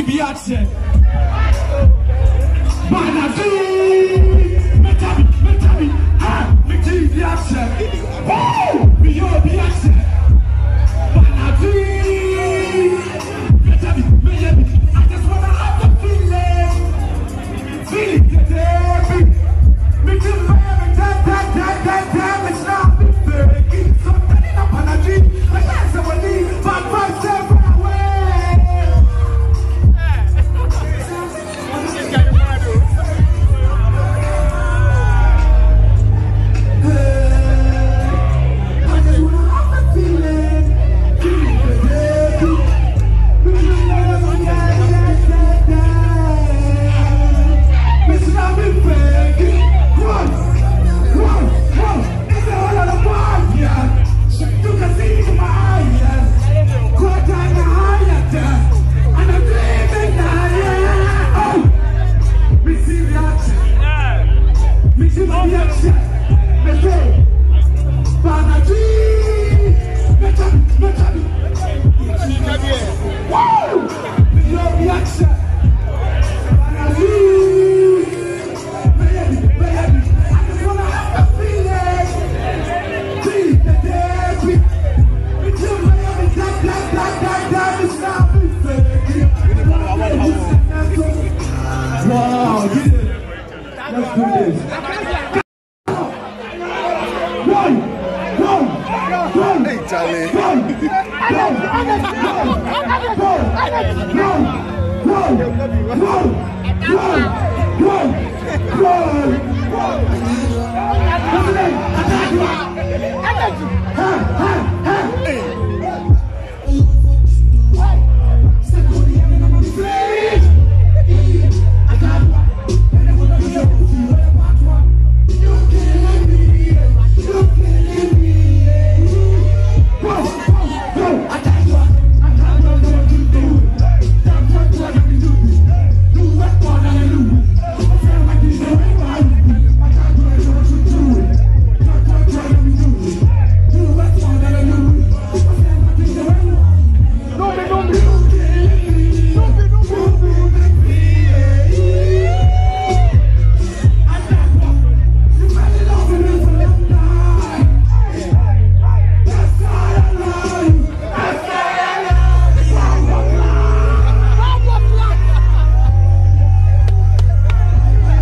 biache. Banazi, metabi, meti biache. Oh, biyo biache. Banazi, metabi. I just wanna have the feeling that me too damn, it's not me fake. So turning up energy, like that's what we need. But first,